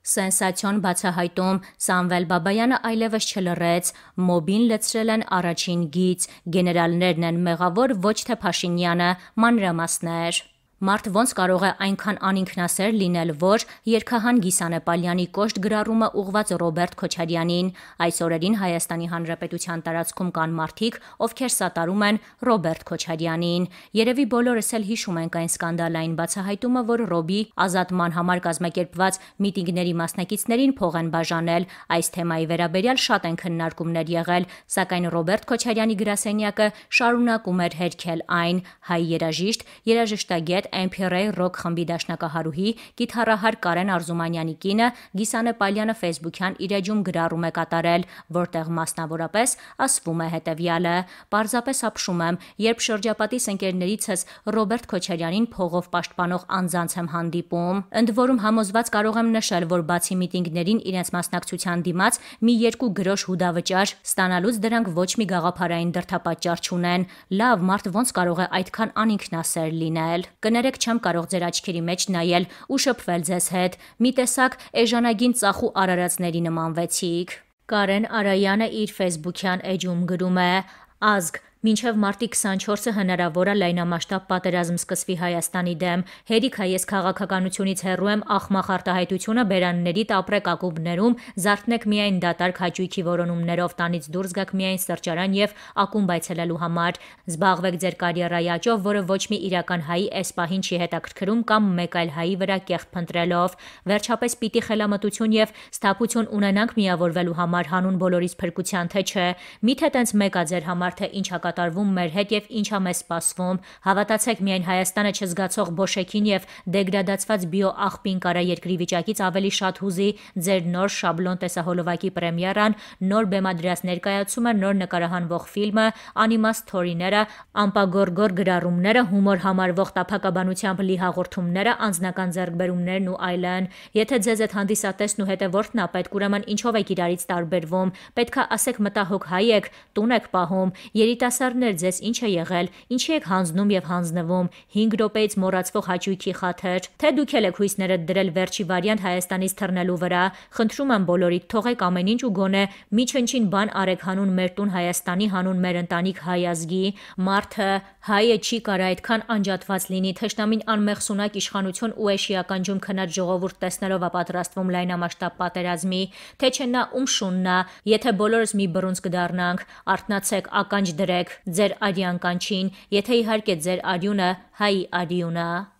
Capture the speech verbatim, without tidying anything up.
Սենսացիոն բացահայտում Սամվել Բաբայանը այլևս չլռեց, մոբին լցրել են առաջին գիծ, գեներալներն են մեղավոր, ոչ թե Փաշինյանը, մանրամասներ։ Մարդ ոնց կարող է այնքան անինքնասեր լինել, որ երգահան Գիսան Էպալյանի կոշտ գրառումը ուղված Ռոբերտ Քոչարյանին։ Այս օրերին Հայաստանի Հանրապետության տարածքում կան մարդիկ, ովքեր սատարում են Ռոբերտ Քոչարյանին։ Երևի բոլորս էլ հիշում ենք այն սկանդալային բացահայտումը, որ Ռոբի ազատման համար կազմակերպված միտինգների մասնակիցներին փող են բաժանել։ Այս թեմայի վերաբերյալ շատ են քննարկումներ եղել, սակայն Ռոբերտ Քոչարյանի գրասենյակը շարունակում էր հերքել այն։ Հայ երաժիշտ, երաժշտագետ Empire Rock խմբի դաշնակահարուհի, կիթառահար Կարեն Արզումանյանի կինը Գիսան Էպալյանը Facebook-յան իր էջում գրառում է կատարել, որտեղ մասնավորապես ասվում է հետևյալը. «Պարզապես ապշում եմ, երբ շրջապատիս ընկերներիցս Ռոբերտ Քոչարյանին փողով պաշտպանող անձանց եմ հանդիպում։ Ընդ որում համոզված կարող եմ նշել, որ բացի միտինգներին իրենց մասնակցության դիմաց մի երկու գրոշ հուդավճար ստանալուց դրանք ոչ մի գաղափարային դրդապատճառ չունեն։ Լավ, մարդ ոնց կարող է այդքան անինքնասեր լինել։ Կներեք, չեմ կարող ձեր աչքերի մեջ նայել ու շփվել ձեզ հետ։ Մի տեսակ էժանագին ծախու արարածների նմանվեցիք»։ Կարեն Արայանը իր Facebook-յան էջում գրում է. «Ազգ, մինչև մարտի քսանչորսը հնարավոր է լայնամասշտաբ պատերազմ սկսվի Հայաստանի դեմ։ Հերիք է ես քաղաքականությունից հեռու եմ, աղմախ արտահայտությունը բերաններիդ ապրեք ակումբներում, զարթնեք միայն դատարկ հաճույքի որոնումներով, տանից դուրս գաք միայն սրճարան եւ ակումբ այցելելու համար։ Զբաղվեք ձեր կարիերայի աճով, որը ոչ մի իրական հայի էս պահին չի հետաքրքրում, կամ մեկ այլ հայի վրա կեղտ փնտրելով։ Վերջապես պիտի խելամտություն եւ սթափություն ունենանք միավորվելու համար հանուն բոլորիս փրկության, թե չէ։ Միթե տենց մեկ ա ձեր համար, թե ինչ կատարվում մեր հետ եւ ինչա մեզ սպասվում։ Հավատացեք, միայն Հայաստանը չզգացող բոշեքին եւ դեգրադացված բիոաղբին կարա երկրի վիճակից ավելի շատ հուզի ձեր նոր շաբլոն տեսահոլովակի պրեմիերան, նոր բեմադրած ներկայացումը, նոր նկարահանվող ֆիլմը, անիմաստ սթորիները, ամպագորգոր գրառումները, հումոր համարվող տափակաբանությամբ լի հաղորդումները, անձնական ձեռքբերումներն ու այլն։ Եթե ձեզ այդ հանդիսատեսն ու հետևորդն ա պետք, ուրեմն ինչով եք իրարից տարբերվում։ Պետքա ասեք մտահոգ հայ եք, տուն եք պահում, երիտասարդներ, ձեզ ինչ է եղել, ինչի եք հանձնում եւ հանձնվում, հինգ րոպեից մոռացվող հաճույքի խաթր, թե դուք եք հույսներդ դրել վերջի վարիանտ Հայաստանից թռնելու վրա։ Խնդրում եմ բոլորիդ, թողեք ամեն ինչ ու գոնե մի չնչին բան արեք հանուն մեր տուն Հայաստանի, հանուն մեր ընտանիք հայ ազգի։ Մարդը, հայը չի կարա այդքան անջատված լինի, թշնամին անմեղսունակ իշխանություն ու էշիականջում քնած ժողովուրդ տեսնելով ապատրաստվում լայնամասշտաբ պատերազմի, թե չէ նա ում շունն ա, եթե բոլորս մի բռունց կդառնանք, արթնացեք, ականջ դրեք ձեր արյան կանչին, եթե իհարկե ձեր արյունը հայի արյուն ա։